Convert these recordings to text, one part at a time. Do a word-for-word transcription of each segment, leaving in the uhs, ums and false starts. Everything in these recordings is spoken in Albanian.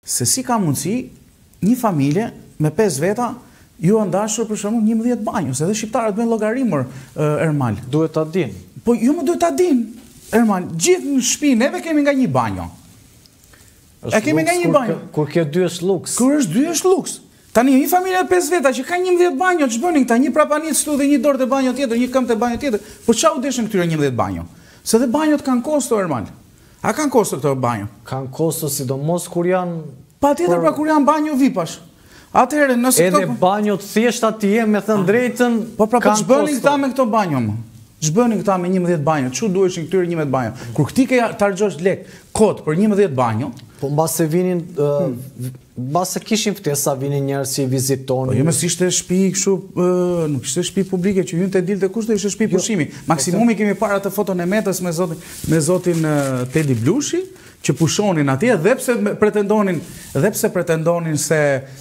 se si ka mundësi një familje me pesë veta ju ndashur për shembull njëmbëdhjetë banjo, se edhe shqiptarët bëjnë llogarimër Ermal. Duhet ta dinë. Po ju më duhet ta dinë. Ermal, gjithë në shtëpi neve kemi nga një banjo. E kemi nga një banjo. Kur ke dy është luks. Kur është dy është luks. Tani një familje e pesë veta që ka njëmbëdhjetë banjo, ç'bënin këta? Një prapanit stu dhe një dorë të banjo tjetër, një këmbë të banjo tjetër. Po çau deshin këtyre njëmbëdhjetë banjo? Se dhe banjot kanë kosto, Ermal. A kanë kosto këto banjo? Kanë kosto sidomos kur janë patjetër pra kur janë banjo vipash. Atëherë nëse edhe banjot thjesht atje me thënë drejtën. Po pra po ç'bënin këta me këto banjo më? Ç'bënin këta me njëmbëdhjetë banjo? Çu duheshin këtyre njëmbëdhjetë banjo? Kur ti ke tarxhosh lek kot për njëmbëdhjetë banjo, po mbase vinin mbase kishin ftesa vinin njerëz si vizitonin. Po jo më si ishte shtëpi kështu, nuk ishte shtëpi publike që hynte dilte kushte, ishte shtëpi pushimi. Maksimumi kemi parë atë foton e Metës me zotin me zotin Tedi Blushi që pushonin atje dhe pse pretendonin dhe pse pretendonin se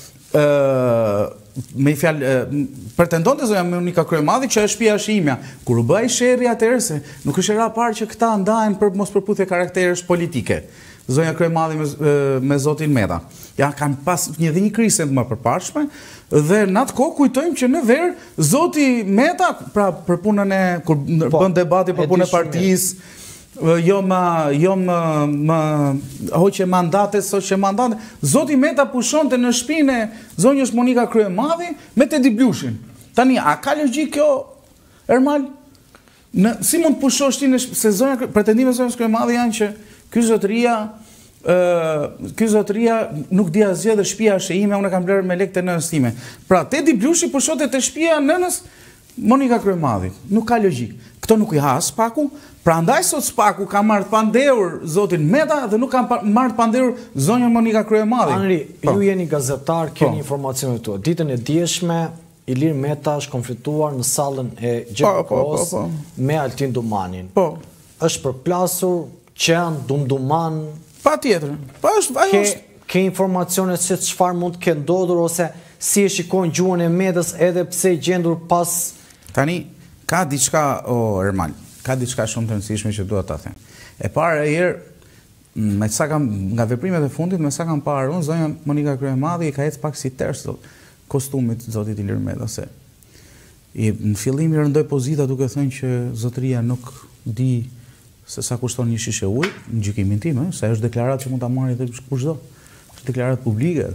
me i fjalë pretendonte zonja Monika Kryemadhi që është shtëpia është imja. Kur u bëi sherrri atëherë se nuk është era parë që këta ndahen për mos përputhje karakteresh politike. Zonja Kryemadhi me, me zotin Meta. Ja kanë pas një dhe një krizë më përparshme dhe në atë kohë kujtojmë që në verë zoti Meta pra për punën e kur po, bën debati për punën e partisë, jo më jo më më hoqe mandate, soqe mandate, zoti Meta pushonte në shtëpinë e zonjës Monika Kryemadhi me Tedi Blushin. Tani a ka logjik kjo, Ermal? Në si mund të pushosh ti në se zonja pretendimet e zonjës Kryemadhi janë që ky zotëria ky zotëria nuk di asgjë dhe shtëpia është e ime, unë e kam blerë me lekë të nënës time. Pra Tedi Blushi pushonte te shtëpia nënës Monika Kryemadhi. Nuk ka logjik. Këto nuk i ha Spaku, prandaj sot Spaku ka marrë pandehur zotin Meta dhe nuk ka marrë pandehur zonjën Monika Kryemadhi. Anri, ju jeni gazetar, keni informacionet tua. Ditën e dieshme Ilir Meta është konfliktuar në sallën e Gjergos me Altin Dumanin. Po. Është përplasur qenë, dumduman. Pa tjetër. Pa është, ajo është. Ke informacione se çfarë mund të ke ndodhur ose si e shikon gjuhën e Metës edhe pse gjendur pas. Tani ka diçka o Ermal, ka diçka shumë të rëndësishme që dua ta them. E para herë me sa kam nga veprimet e fundit, me sa kam parë unë, zonja Monika Kryemadhi ka ecë pak si ters kostumit zotit Ilir Meta se i në fillim i rëndoi pozita duke thënë që zotëria nuk di se sa kushton një shishe ujë, në gjykimin tim, se është deklaratë që mund ta marrë edhe kushdo. Është deklaratë publike.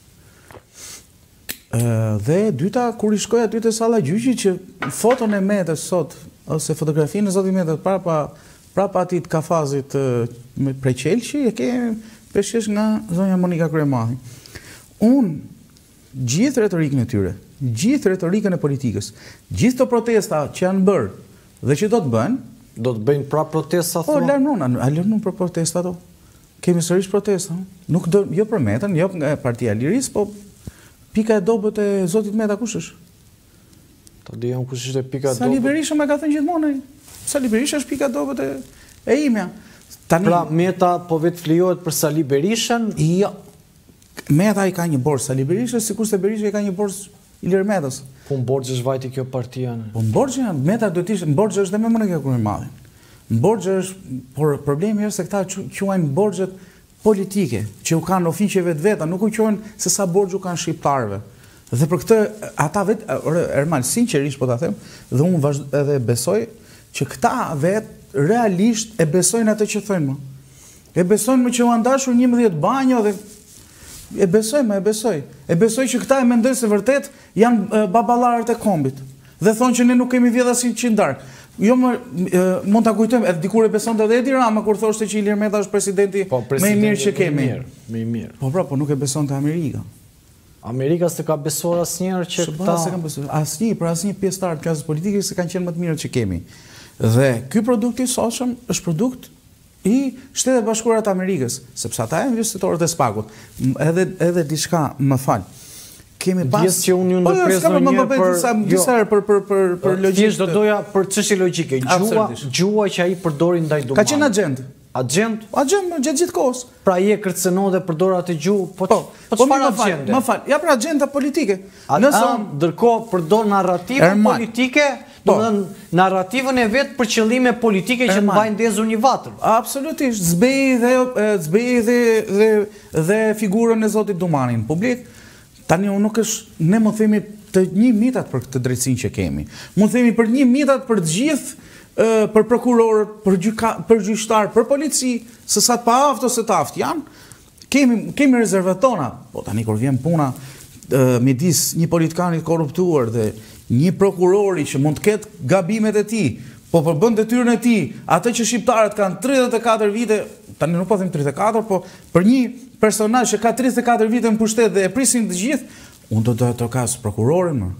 Dhe dyta, kur i shkoj aty te salla gjyqit që foton e Metës sot, ose fotografinë e zotit Metës prapa prapa atit kafazit me prej Qelçi, e ke peshqesh nga zonja Monika Kryemadhi. Unë gjithë retorikën e tyre, gjithë retorikën e politikës, gjithë të protesta që janë bërë dhe që do të bënë, do të bëjnë pra protesta thua? Po, lërnun, a lërnun për protesta do? Kemi sërish protesta. Nuk do, jo për Metën, jo nga Partia e Lirisë, po pika e dobët e zotit Meta kush është? Ta di jam kush është e pika e dobët. Sali Berisha me ka thënë gjithmonë. Sali Berisha është pika e dobët e, e imja. Tani, pra Meta po vetë flijohet për Sali Berishën? Jo. Meta i ka një borës Sali Berisha, sikur se Berisha i ka një borës Ilir Metës. Po në borgjë është vajti kjo partia në? Po në borgjë janë, Meta do t'ishtë, në borgjë është dhe me Monika Kryemadhi. Në borgjë është, por problemi është se këta quajnë borgjët politike, që u kanë ofiqe vetë veta, nuk u quajnë se sa borgjë u kanë shqiptarëve. Dhe për këtë, ata vetë, Ermal, sinqerisht po ta them, dhe unë vazhdo edhe besoj, që këta vetë realisht e besojnë atë që thënë më. E besojnë më që u andashur njëmbëdhjetë banjo dhe e besoj, më e besoj. E besoj që këta e mendojnë se vërtet janë baballarët e kombit. Dhe thonë që ne nuk kemi vjedha si qindark. Jo më mund ta kujtojmë, edhe dikur e besonte edhe Edi Rama kur thoshte që Ilir Meta është presidenti më i mirë që kemi. Më i mirë. Po pra, po nuk e besonte Amerika. Amerika s'e ka besuar asnjëherë që këta s'e kanë besuar. Asnjë, për asnjë pjesëtar të klasës politike se kanë qenë më të mirët që kemi. Dhe ky produkt i sotshëm është produkt i Shtetet Bashkuara të Amerikës, sepse ata janë investitorët e Spakut. Edhe edhe diçka, më fal. Kemi pas Djes që unë ju ndërpres ndonjëherë për disa herë për për për për logjikë. Thjesht do doja për çështje logjike. Gjua, gjua që ai përdori ndaj Dumanit. Ka qenë agent. Agent? Agent gjatë gjithë kohës. Pra ai e kërcënon dhe përdor atë gjuhë, po po çfarë agjende? Më fal, ja pra agenda politike. Nëse ndërkohë përdor narrative politike narrativën e vetë për qëllime politike që të mbajnë ndezur një vatër. Absolutisht, zbej dhe, zbej dhe, dhe, dhe figurën e Zotit Dumani në publik. Tani unë nuk është, ne më themi të një mitat për këtë drejtësinë që kemi. Më themi për një mitat për të gjithë, për prokurorët, për, për gjyqtar, për polici, se sa të pa aftë ose të aftë janë, kemi, kemi rezervat tona. Po tani kur vjen puna midis një politikanit korruptuar dhe një prokurori që mund të ketë gabimet e tij, po përbën detyrën e tij, atë që shqiptarët kanë tridhjetë e katër vite, tani nuk po them tridhjetë e katër, po për një personazh që ka tridhjetë e katër vite në pushtet dhe e prisin të gjithë, unë do të trokas prokurorin më.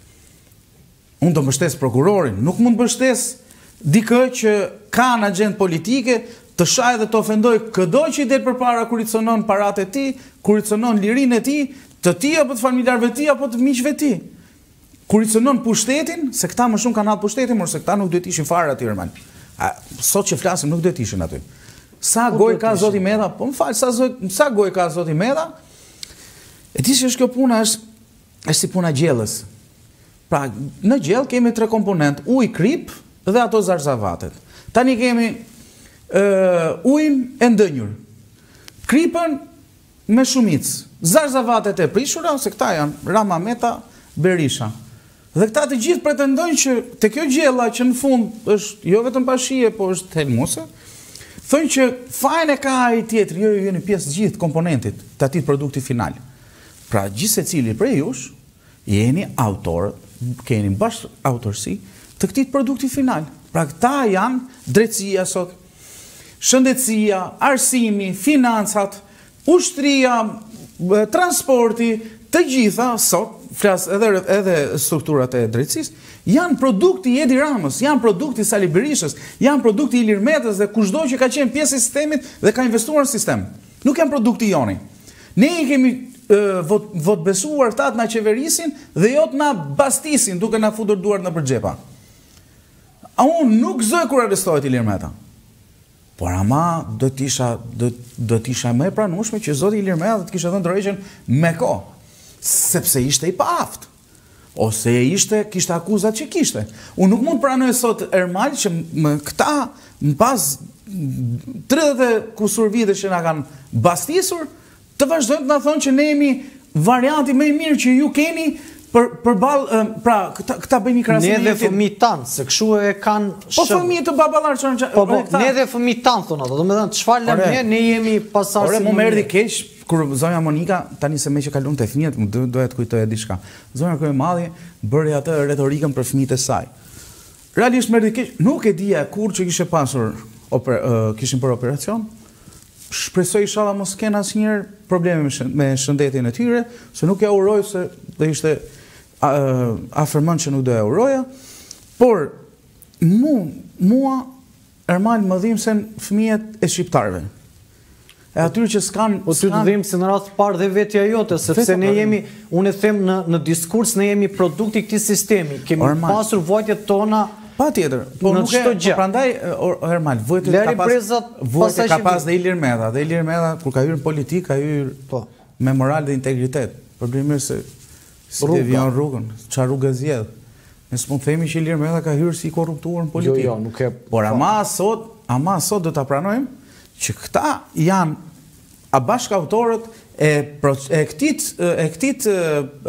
Unë do mbështes prokurorin, nuk mund mbështes dikë që ka në agjendë politike, të shaj dhe të ofendoj këdo që i del përpara kur i cënon paratë e tij, kur i cënon lirinë e tij, të tij apo të familjarëve të tij apo të miqve të tij. Kur i cënon pushtetin, se këta më shumë kanë atë pushtetin, por se këta nuk duhet ishin fare aty Ermal. Sot që flasim nuk duhet ishin aty. Sa gojë ka Zoti Meta? Po më fal, sa sa gojë ka Zoti Meta? E di që është kjo puna është është si puna gjellës. Pra, në gjellë kemi tre komponent, ujë, krip dhe ato zarzavatet. Tani kemi uh, ujin e ndënjur. Kripën me shumicë. Zarzavatet e prishura, se këta janë Rama, Meta, Berisha. Dhe këta të gjithë pretendojnë që të kjo gjella që në fund është jo vetëm pashie, po është helmuse, thonë që fajnë e ka ai tjetër, jo jo një pjesë gjithë komponentit të atij produkti final. Pra gjithë secili prej jush jeni autorët, keni bashkë autorësi të këtij produkti final. Pra këta janë drejtësia sot, shëndetësia, arsimi, financat, ushtria, transporti, të gjitha sot, flas edhe edhe strukturat e drejtësisë, janë produkti i Edi Ramës, janë produkti i Sali Berishës, janë produkti i Ilir Metës dhe kushdo që ka qenë pjesë e sistemit dhe ka investuar në sistem. Nuk janë produkti joni. Ne i kemi uh, vot, vot besuar këta të na qeverisin dhe jo të na bastisin duke na futur duart në përxhepa. A unë nuk zoj kur arrestohet Ilir Meta. Por ama do të isha do, do të isha më e pranueshme që Zoti Ilir Meta të kishte dhënë dorëheqjen me kohë, sepse ishte i paaft. Ose ishte, kishte akuzat që kishte. Unë nuk mund pranoj sot Ermal që më këta në pas tridhjetë e kusur vite që na kanë bastisur, të vazhdojnë të na thonë që ne jemi varianti më i mirë që ju keni për përballë, pra këta këta bëjnë një krahasim. Ne dhe fëmijët tanë, se kështu e kanë shëm. Po fëmijët të baballar çon. Po po, ne dhe fëmijët tanë thonë ato. Domethënë çfarë lëm ne, ne jemi pasardhës. Ore, më erdhi keq kur zonja Monika, tani se më që kalon te fëmijët, më doja të kujtoja diçka. Zonja Kryemadhi bëri atë retorikën për fëmijët e saj. Realisht më erdhi keq, nuk e dija kur që kishte pasur oper, uh, kishin për operacion. Shpresoj inshallah mos kenë asnjëherë probleme me shëndetin e tyre, se nuk ja uroj se do ishte uh, afërmën që nuk do ja uroja, por mu, mua Ermal më dhimbsen fëmijët e shqiptarëve. E atyre që s'kan... Po ty të dhimbë se në rath parë dhe vetja jote, sepse ne jemi, unë e them në, në diskurs, ne jemi produkti këtij sistemi. Kemi Orman. pasur vojtjet tona pa tjetër. Po në nuk çdo e, gjë. Po prandaj, Ermal, vojtjet ka pas, vojtjet ka pas dhe Ilir Meta. Dhe Ilir Meta, kur ka hyrë në politikë, ka hyrë po. me moral dhe integritet. Problemi se si devion rrugën, çfarë rrugë zgjedh. Ne s'mund themi që Ilir Meta ka hyrë si korruptuar në politikë. Jo, jo, nuk e... Por ama sot, ama sot do ta pranojmë që këta janë a bashkautorët e, e këtit, e këtit e,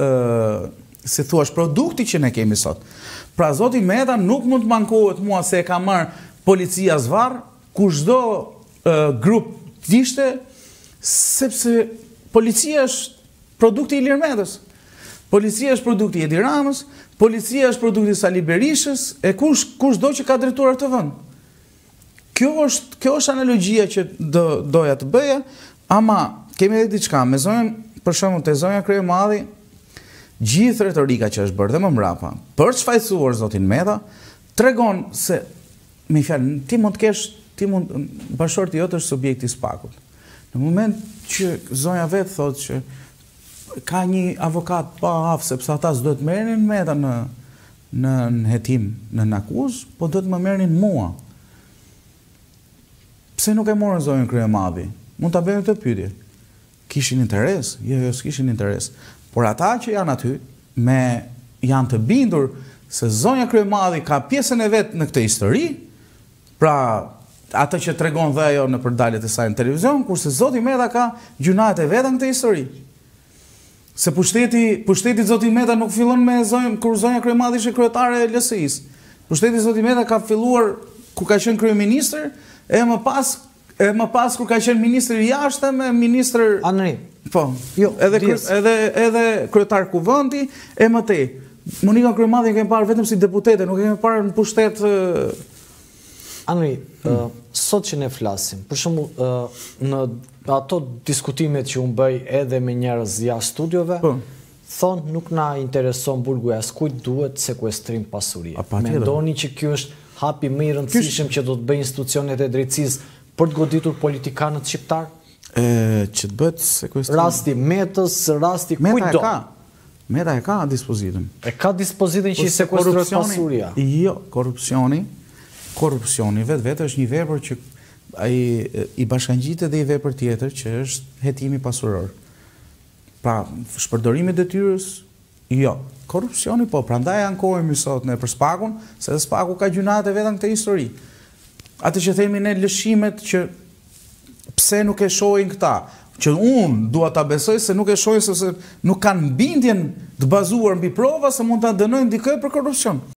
e, si thuash, produkti që ne kemi sot. Pra Zoti Meta nuk mund të mankohet mua se e ka marrë policia zvarr, kushdo e, grup t'ishte, sepse policia është produkti i Ilir Metës. Policia është produkti i Edi Ramës, policia është produkti i Sali Berishës, e kush kushdo që ka drejtuar të vend. Kjo është, kjo është analogjia që do, doja të bëja, ama kemi edhe diçka, me zonjën, për shembull te zonja Kryemadhi, gjithë retorika që është bërë dhe më mbrapa, për çfajsuar Zotin Meta, tregon se, me fjalë, ti mund të kesh, ti mund, bashorti jot është subjekti i spakut. Në moment që zonja vetë thotë që ka një avokat pa aftë, sepse ata s'do të merrnin Meta në, në, në hetim, në akuzë, po do të më merrnin mua. Pse nuk e morën zonjën Kryemadhi? Mund ta bëjmë këtë pyetje. Kishin interes? Jo, jo, s'kishin interes. Por ata që janë aty, me janë të bindur se zonja Kryemadhi ka pjesën e vetë në këtë histori, pra atë që tregon dhe ajo në përdalet e saj në televizion, kurse zoti Meta ka gjunat e veta në këtë histori. Se pushteti, pushteti zoti Meta nuk fillon me zonjë, kur zonja Kryemadhi ishte kryetare e L S I-s. Pushteti zoti Meta ka filluar kur ka qenë kryeministër, e më pas e më pas kur ka qenë ministër i jashtëm, e ministër Anri. Po, jo, edhe edhe edhe kryetar kuvendi, e më tej. Monika Kryemadhi kemi parë vetëm si deputete, nuk e kemi parë në pushtet. Anri, hmm. uh, sot që ne flasim, për shembull, uh, në ato diskutimet që unë bëj edhe me njerëz jashtë studiove, po. Thonë nuk na intereson burgu, as kujt duhet sekuestrim pasurie. Mendoni që ky është hapi më i rëndësishëm që do të bëjnë institucionet e drejtësisë për të goditur politikanët shqiptar? E, që të bëhet sekuestrim. Rasti Metës, rasti kujt do? Meta e ka dispozitën. E ka dispozitën që i sekuestrohet pasuria? Jo, korrupsioni, korrupsioni vetë vetë është një vepër që ai i bashkangjitet dhe i vepër tjetër që është hetimi pasuror. Pra, shpërdorimi i detyrës, jo. Korrupsioni po, prandaj ankohemi sot ne për Spakun, se Spaku ka gjunat e veta në këtë histori. Atë që themi ne lëshimet që pse nuk e shohin këta, që unë dua ta besoj se nuk e shohin sepse nuk kanë bindjen të bazuar mbi prova se mund ta dënojnë dikë për korrupsion.